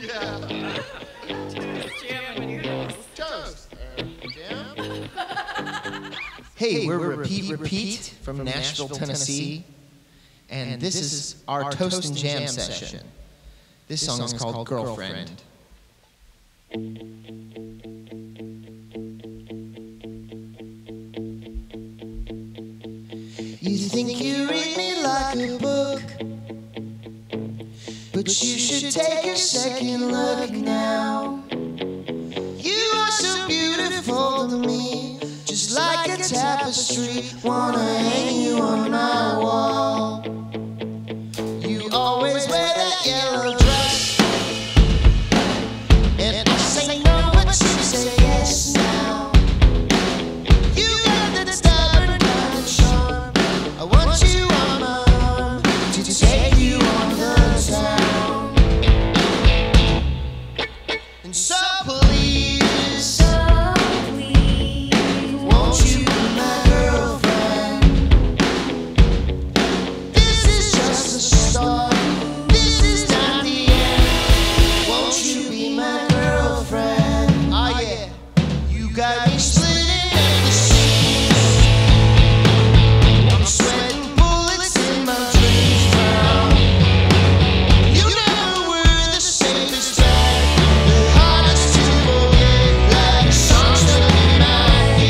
Yeah. Toast. Jam? Hey, we're Repeat from Nashville, Tennessee, and this is our Toast and Jam session. This song is called Girlfriend. You think you read me like a book, but you should take a second look now. You are so beautiful to me, just like a tapestry, wanna hang you on my wall. You always wear that yellow dress, and I say no, but you say yes now. You got that stubborn kind of charm, I want you on my arm, to take you on the town. And so please, won't you be my girlfriend? This is just the start, this is not the end. Won't you be my girlfriend? Oh yeah, you got me splitting at the seams. I'm sweating bullets in my dreams now. You know we're the safest bet, the hardest to forget, like a song stuck in my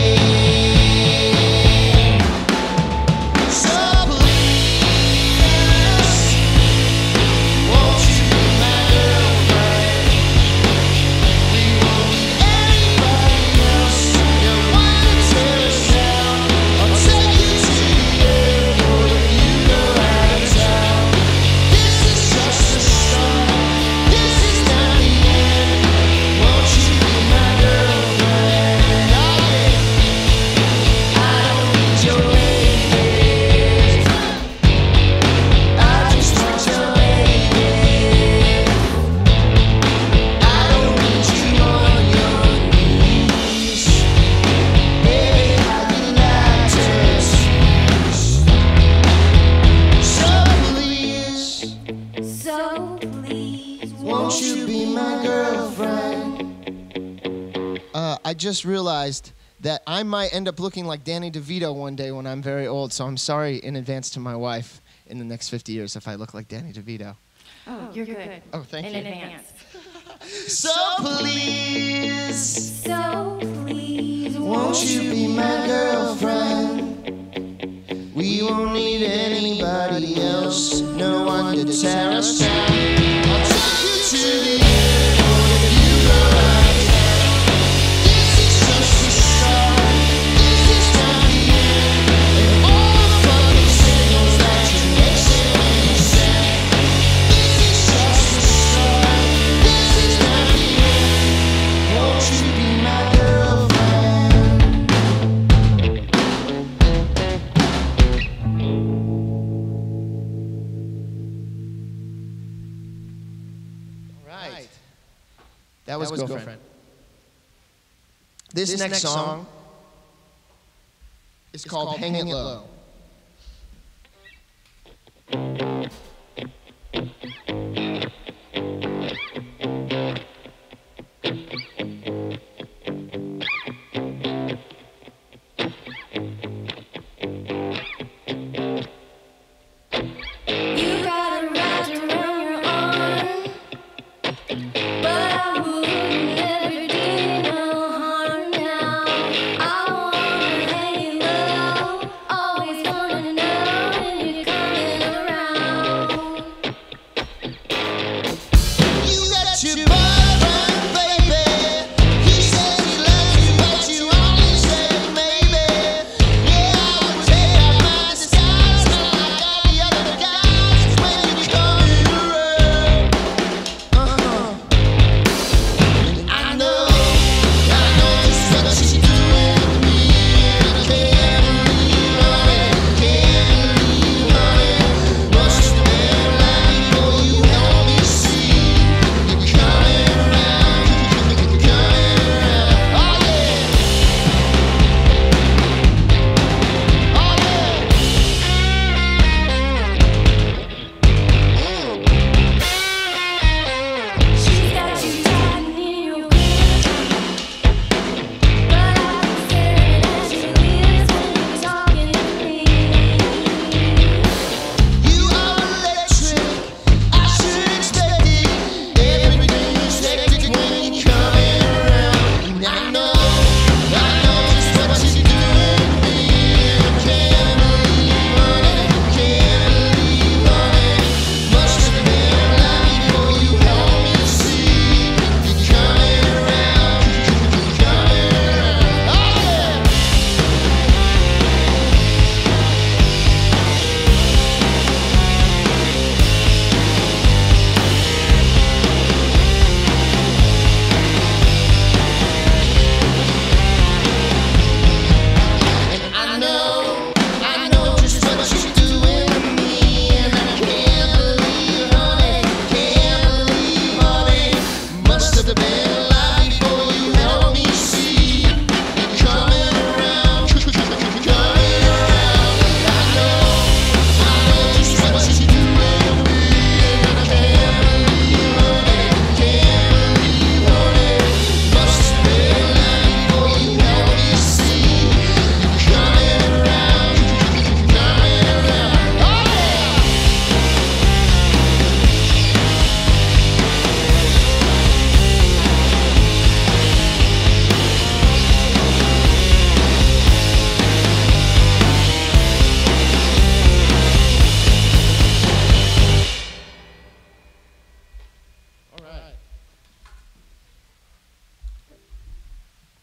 head. So please, won't you be my girlfriend? We won't need anybody else. You wanna tear us down, I'll take you to the airport if you go out of town. This is just the start, this is not the end. Won't you be my girlfriend? Oh yeah, I don't need your ladies, I just want your lady. I don't need you on your knees. Hey, how you like to tease? So please, won't you be my girlfriend? I just realized that I might end up looking like Danny DeVito one day when I'm very old, so I'm sorry in advance to my wife in the next 50 years if I look like Danny DeVito. Oh, you're good. Oh, thank In you. advance. So please, Please, won't you be my girlfriend? We won't need anybody else, no one to tear us down. I'll take you to the airport if you go out of town. This is just the start, this is not the end. And all the fucking signals that you make say when you send. This is just the start, this is not the end. Won't you be my girlfriend? Right. That was Girlfriend. This next song is called Hang It Low. you got a right around your arm, but I wouldn't ever do no harm now. I wanna hang you low, always wanna know when you're coming around.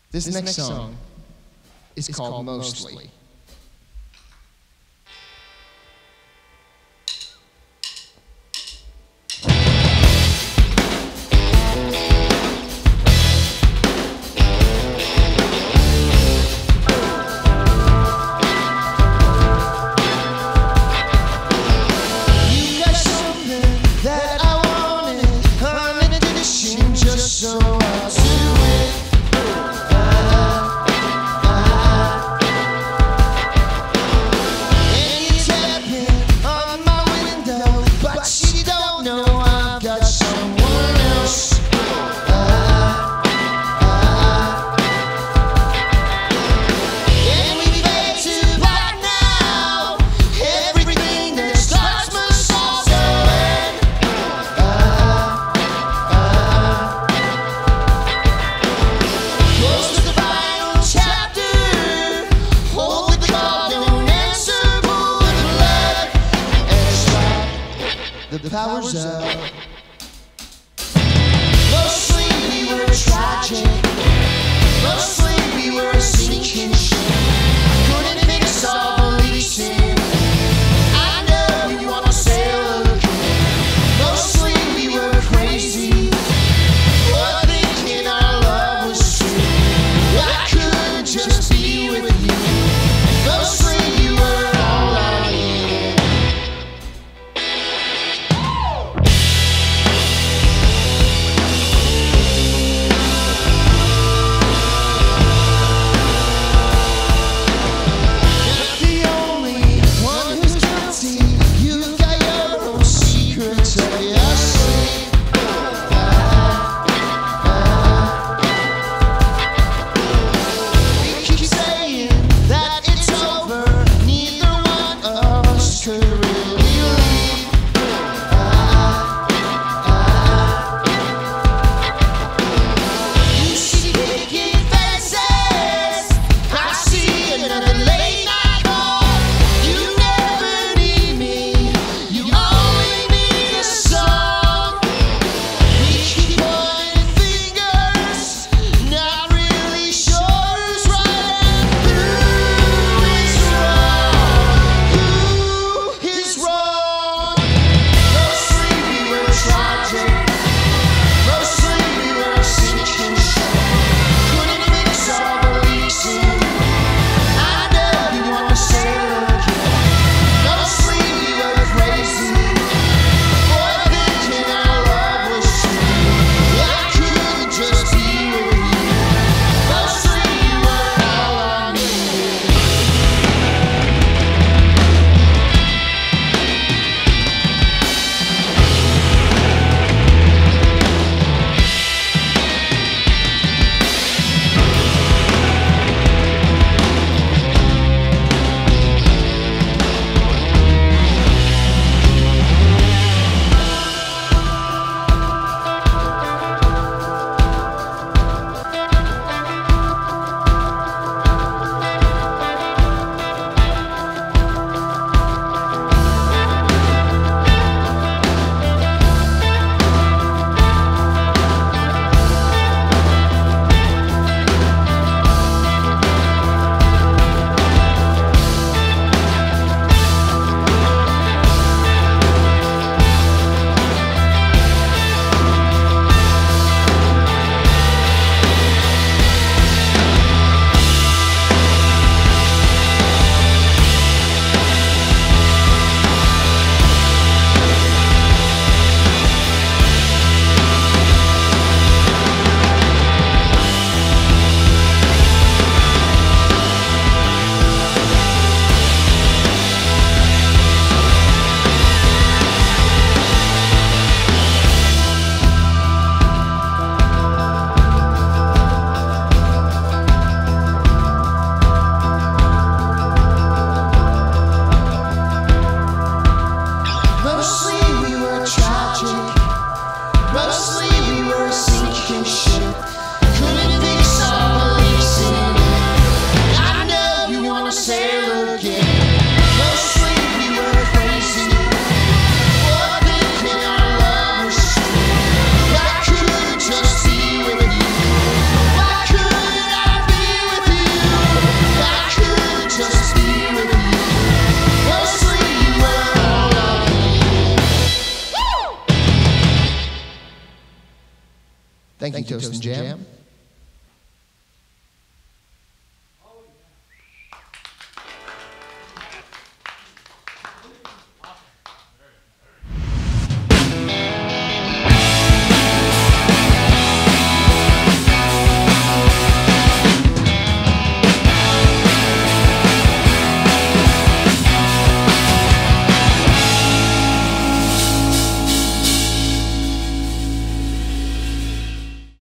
This next song is called Mostly. You got something that I wanted, on a condition just so I'll do it. And you're tapping on my window, but you don't know I've got someone else. And we fade to black now. Everything that starts must also end. Close the final chapter. Hold the call, don't answer, pull the plug, and stop. The power's out. Mostly we were tragic. Mostly we were a sinking ship. Couldn't fix all the leasing. I know you wanna sail again. Mostly we were crazy. Or thinking our love was true. I couldn't just be with you. Mostly you were all I needed. Not the only one who's guilty. You've got your own secrets up your sleeve. We keep saying that it's over. Neither one of us could really leave. You see picking fences. I see another late night call. You never need me. You only need a song. We keep pointing fingers, not really sure who's right and who is wrong. Who is wrong? Mostly we were tragic. Mostly we were a sinking ship. Couldn't fix all the leasing. I know you wanna sail again. Mostly we were crazy. Or thinking our love was true. I couldn't just be with you. Mostly you were all I needed. Mostly we were tragic. Mostly we were a sinking ship. Couldn't fix all the leasing. I know you wanna sail again. Mostly we were crazy. Or thinking our love was true. I couldn't just be with you. Why couldn't I Thank you, Toast and Jam.